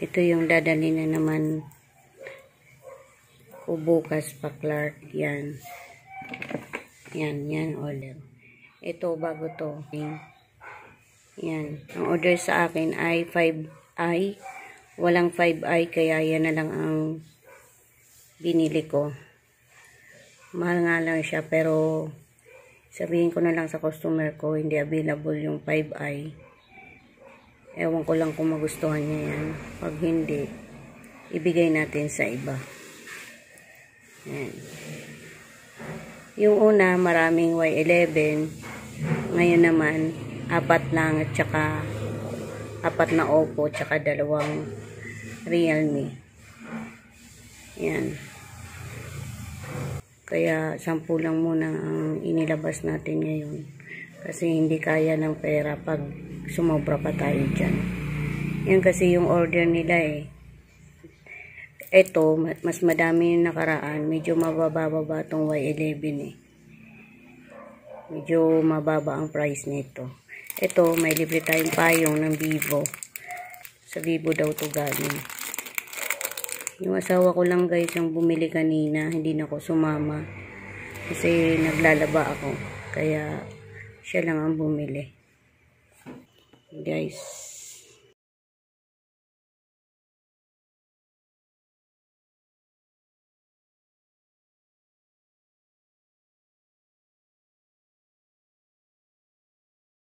Ito yung dadali na naman ko bukas pa Clark. Yan. Yan order. Ito bago to. Yan. Ang order sa akin ay 5i. Walang 5i kaya yan na lang ang binili ko. Mahal nga lang siya pero sabihin ko na lang sa customer ko hindi available yung 5i. Ewan ko lang kung magustuhan niya yan. Pag hindi, ibigay natin sa iba. Yan. Yung una, maraming Y11. Ngayon naman, 4 lang at saka 4 na Oppo at saka 2 Realme. Yan. Kaya 10 lang muna ang inilabas natin ngayon. Kasi hindi kaya ng pera pag sumobra pa tayo dyan. Yan kasi yung order nila eh. Ito, mas madami yung nakaraan. Medyo mababa itong Y11 eh. Medyo mababa ang price nito. Ito, may libre tayong payong ng Vivo. Sa Vivo daw to galing. Yung asawa ko lang guys yung bumili kanina. Hindi na ako sumama. Kasi naglalaba ako. Kaya siya lang ang bumili. Guys.